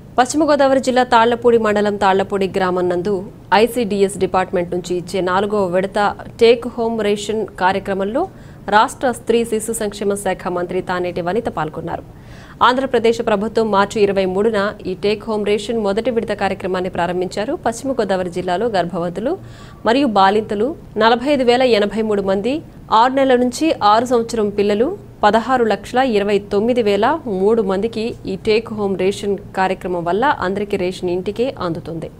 పశ్చిమ గోదావరి జిల్లా తాళ్లపూడి మండలం తాళ్లపూడి గ్రామం నందు ఐసీడీఎస్ డిపార్ట్మెంట్ నుంచి ఇచ్చే 4వ విడత టేక్ హోమ్ రేషన్ కార్యక్రమంలో రాష్ట్ర స్త్రీ శిశు సంక్షేమ శాఖ మంత్రి తానేటి వనిత పాల్గొన్నారు. ఆంధ్రప్రదేశ్ ప్రభుత్వం మార్చి 23న ఈ టేక్ హోమ్ రేషన్ మొదటి విడత కార్యక్రమాన్ని ప్రారంభించారు. పశ్చిమ గోదావరి జిల్లాలో గర్భవతులు మరియు బాలింతలు 45,083 మంది, 6 నెలల నుంచి 6 సంవత్సరం పిల్లలు 16,29,003 మందికి ఈ టేక్ హోమ్ రేషన్ కార్యక్రమం వల్ల అందరికీ రేషన్ ఇంటికే అందుతుంది.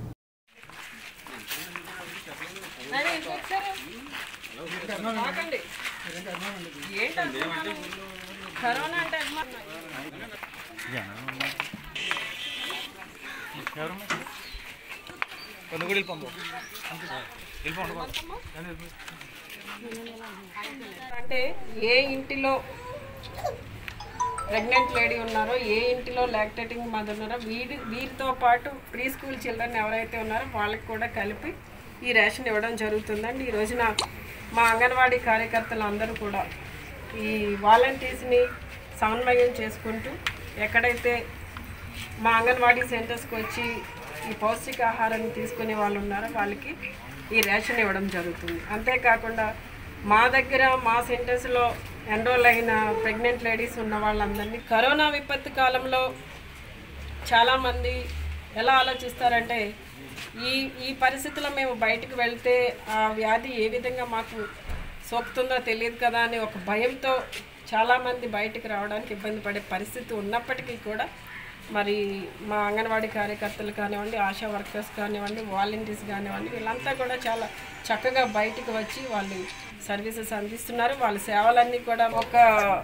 అంటే ఏ ఇంటిలో ప్రెగ్నెంట్ లేడీ ఉన్నారో, ఏ ఇంటిలో లాక్టేటింగ్ మదర్ ఉన్నారో వీరితో పాటు ప్రీ స్కూల్ చిల్డ్రన్ ఎవరైతే ఉన్నారో వాళ్ళకి కూడా కలిపి ఈ రేషన్ ఇవ్వడం జరుగుతుందండి. ఈ రోజున మా అంగన్వాడీ కార్యకర్తలు అందరూ కూడా ఈ వాలంటీర్స్ని సమన్వయం చేసుకుంటూ ఎక్కడైతే మా అంగన్వాడీ సెంటర్స్కి వచ్చి ఈ పౌష్టికాహారాన్ని తీసుకునే వాళ్ళు ఉన్నారో వాళ్ళకి ఈ రేషన్ ఇవ్వడం జరుగుతుంది. అంతేకాకుండా మా దగ్గర మా సెంటర్స్లో ఎన్రోల్ అయిన ప్రెగ్నెంట్ లేడీస్ ఉన్న వాళ్ళందరినీ కరోనా విపత్తు కాలంలో చాలామంది ఎలా ఆలోచిస్తారంటే ఈ పరిస్థితిలో మేము బయటకు వెళ్తే ఆ వ్యాధి ఏ విధంగా మాకు సోకుతుందో తెలియదు కదా అని ఒక భయంతో చాలామంది బయటకు రావడానికి ఇబ్బంది పడే పరిస్థితి ఉన్నప్పటికీ కూడా మరి మా అంగన్వాడీ కార్యకర్తలు కానివ్వండి, ఆశా వర్కర్స్ కానివ్వండి, వాలంటీర్స్ కానివ్వండి, వీళ్ళంతా కూడా చాలా చక్కగా బయటకు వచ్చి వాళ్ళు సర్వీసెస్ అందిస్తున్నారు. వాళ్ళ సేవలన్నీ కూడా ఒక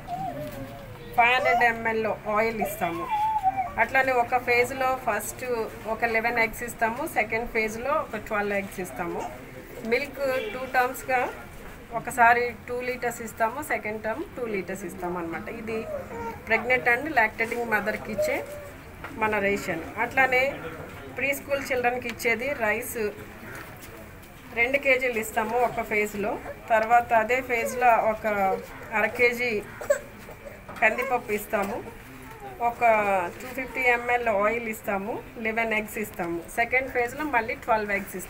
500 ml ఆయిల్ ఇస్తాము. అట్లానే ఒక ఫేజ్లో ఫస్ట్ ఒక 11 eggs ఇస్తాము, సెకండ్ ఫేజ్లో ఒక 12 eggs ఇస్తాము. మిల్క్ 2 టర్మ్స్గా ఒకసారి 2 liters ఇస్తాము, సెకండ్ టర్మ్ 2 liters ఇస్తాము అనమాట. ఇది ప్రెగ్నెంట్ అండ్ లాక్టేటింగ్ మదర్కి ఇచ్చే మన రేషన్. అట్లానే ప్రీ స్కూల్ చిల్డ్రన్కి ఇచ్చేది రైస్ 2 kgs ఇస్తాము ఒక ఫేజ్లో. తర్వాత అదే ఫేజ్లో ఒక 1/2 kg కందిపప్పు ఇస్తాము, ఒక 250 ml ఆయిల్ ఇస్తాము, 11 eggs ఇస్తాము. సెకండ్ ఫేజ్లో మళ్ళీ 12 eggs ఇస్తాము.